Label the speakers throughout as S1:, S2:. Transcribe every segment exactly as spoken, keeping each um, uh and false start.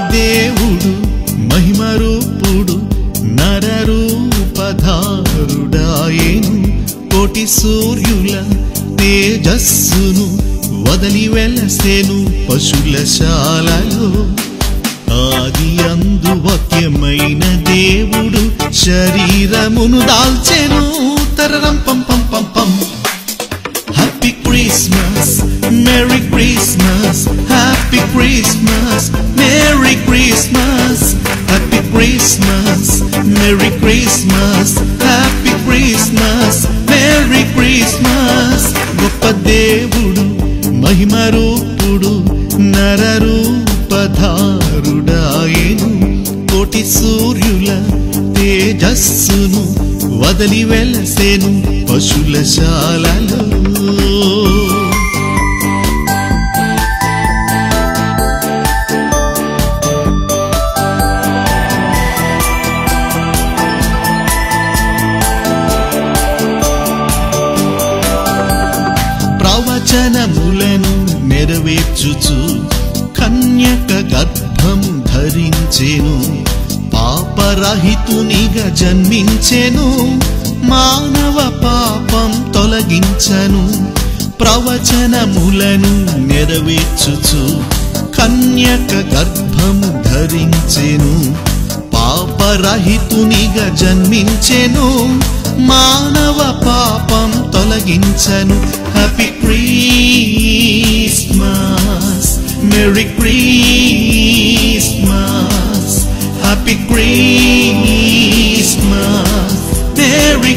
S1: దేవుడు మహిమరూపుడు నరరూపధారుడాయేను కోటి సూర్యుల తేజస్సును వదలి వెలసెను పశులశాలలో ఆది అందు వాక్యమైన దేవుడు శరీరమును దాల్చెను తరరం పం పం పం పం happy Christmas merry Christmas happy Christmas merry Christmas happy Christmas merry Christmas happy Christmas merry Christmas గొప్ప దేవుడు మహిమరూపుడు నరరూపధారుడాయేను కోటి సూర్యుల తేజస్సును వదలి వెలసెను పశులశాలలో ప్రవచనములను నెరవేర్చుచు కన్యక గర్భము ధరించెను పాపరహితునిగా జన్మించెను మానవ పాపం తొలగించను ప్రవచనములను నెరవేర్చుచు కన్యక గర్భము ధరించెను పాపరహితునిగా జన్మించెను మానవ పాపం తొలగించను happy Christmas merry Christmas happy Christmas merry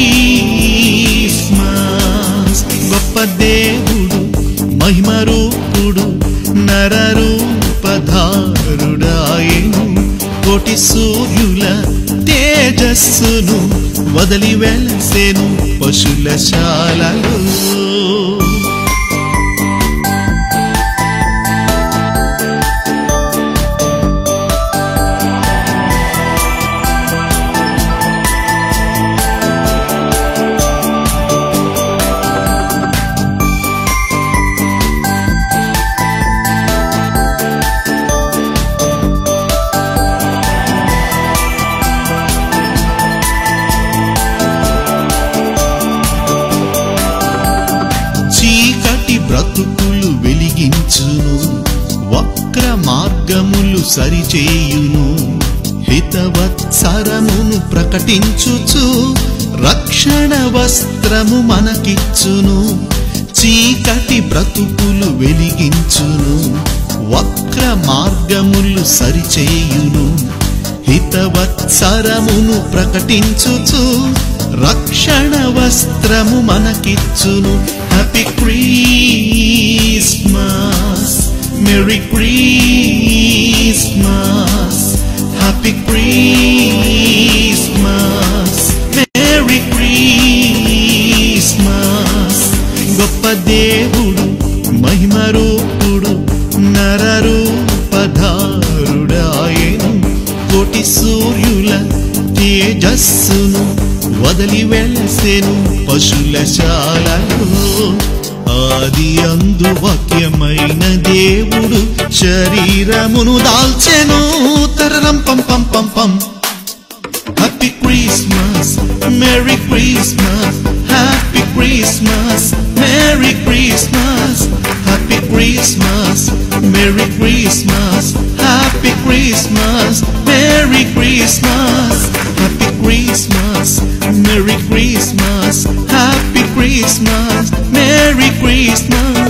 S1: Christmas గొప్ప దేవుడు మహిమరూపుడు నరరూపధారుడాయేను కోటి సూర్యుల తేజస్సును వదలి వెలసెను పశులశాలలో బ్రతుకులు వెలిగించును వక్ర మార్గములు సరిచేయును హితవత్సరమును ప్రకటించుచు రక్షణ వస్త్రము మనకిచ్చును చీకటి బ్రతుకులు వెలిగించును వక్ర మార్గములు సరిచేయును హితవత్సరమును ప్రకటించుచు రక్షణ వస్త్రము మనకిచ్చును happy Christmas merry Christmas happy Christmas merry Christmas గొప్ప దేవుడు మహిమరూపుడు నరరూపధారుడాయేను కోటి సూర్యుల తేజస్సును వదలి వెలసెను పశులశాలలో ఆది అందు వాక్యమైన దేవుడు శరీరమును దాల్చెను తరరం పం పం పం పం happy Christmas merry Christmas happy Christmas merry Christmas happy Christmas merry Christmas happy Christmas merry Christmas happy Christmas Merry Christmas, Happy Christmas, Merry Christmas.